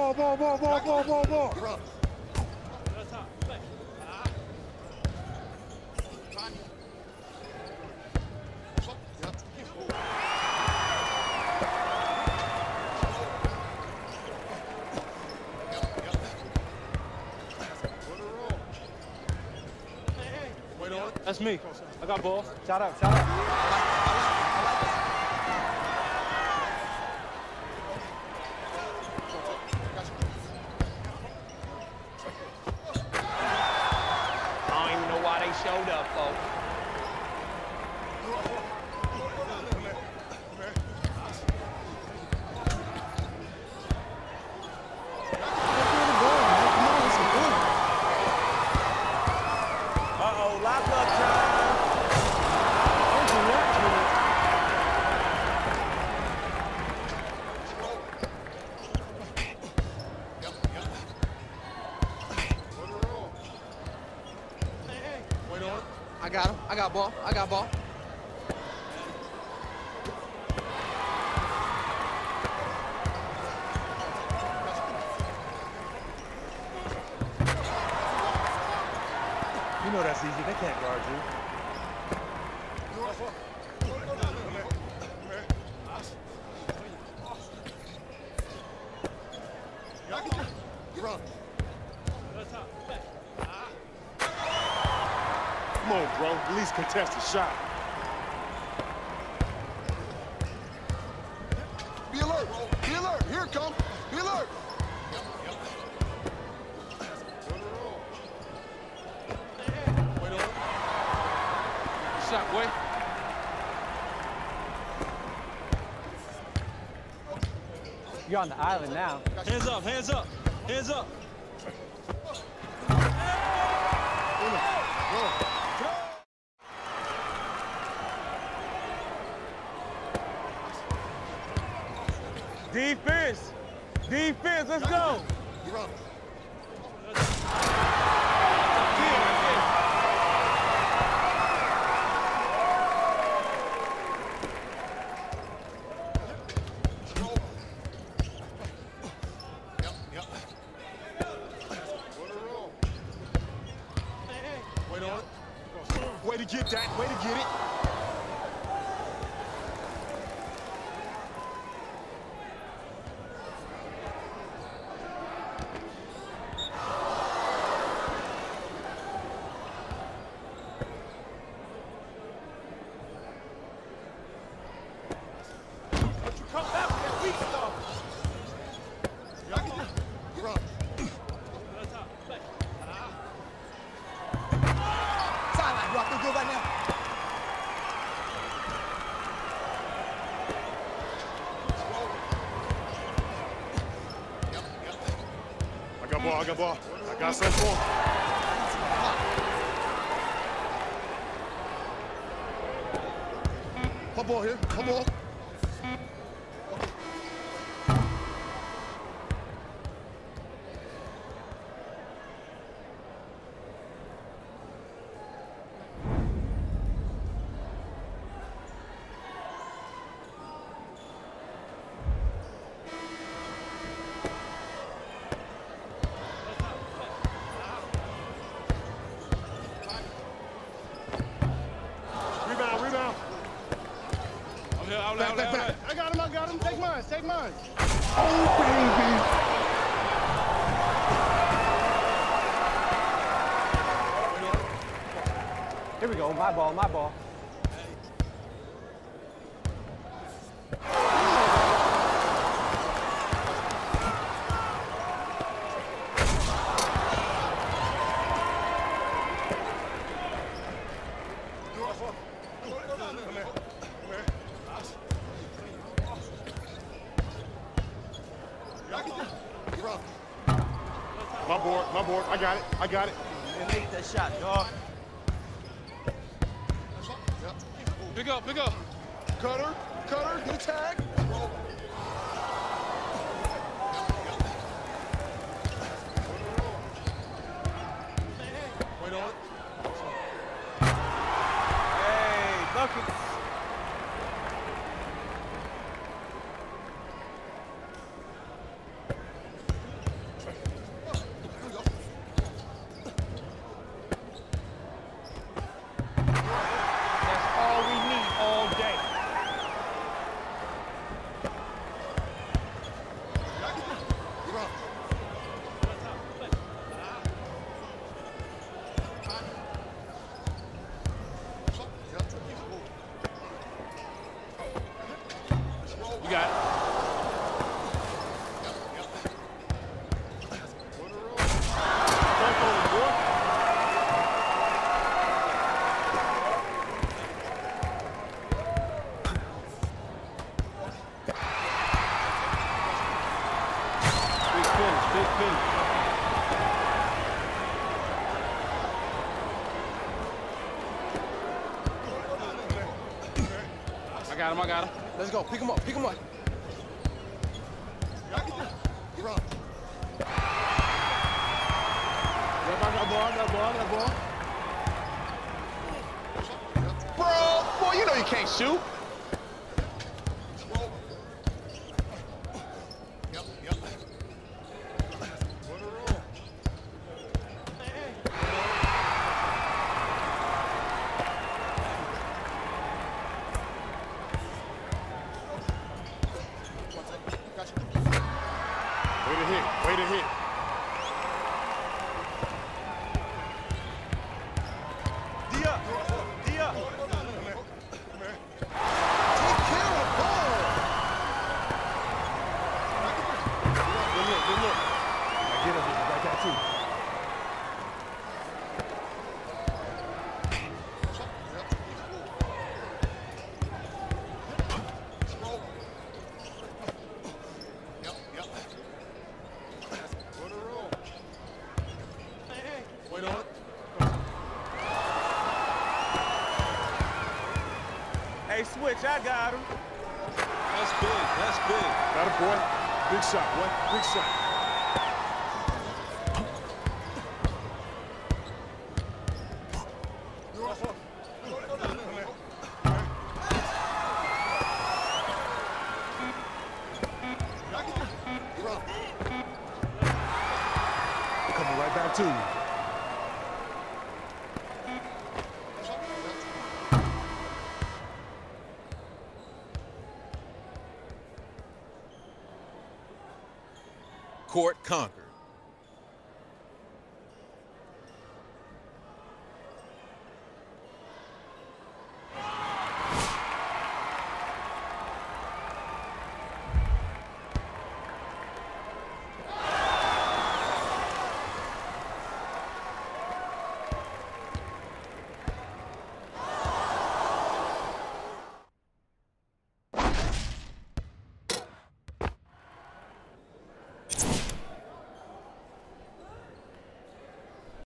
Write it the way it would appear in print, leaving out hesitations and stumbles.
Ball. That's me. I got ball. Shout out, shout out. I don't even know why they showed up, folks. Uh-oh, lock up time. I got him. I got ball. I got ball. You know that's easy. They can't guard you. Come on, bro. At least contest a shot. Be alert. Be alert. Here it comes. Be alert. Shot, boy. You're on the island now. Hands up, hands up, hands up. Defense. Defense, let's go. You're up. Way to get that. Way to get it. Come back with that weak stuff. You're up. Sideline, you out there good right now? I got ball. I got ball. I got some ball. Come ball here. Come ball. Rebound. Back. I got him. Take mine. Oh, baby. Here we go, my ball, my ball. My board. I got it. And make that shot, dog. Pick up. Cutter, get a tag. Wait on it. Hey, buckets. finish. I got him, I got him. Let's go, pick him up, pick him up. Run. Yep, I got ball, I got ball, I got ball. Bro, boy, you know you can't shoot. Way to hit. Way to hit. D up. D up. Take care of the ball. Good look, good look. Get up, I got two. Wait on it. Hey, switch, I got him. That's big, that's big. Got it, boy. Big shot, boy. Big shot. Coming right back to you. Court conquered.